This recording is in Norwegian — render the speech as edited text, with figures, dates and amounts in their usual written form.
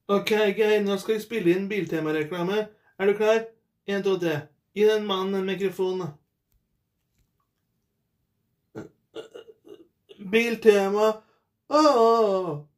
Ok, Geir, nå skal vi spille inn Biltema-reklame. Er du klar? 1, 2, 3. Gi den mannen en mikrofon. Biltema. Åh!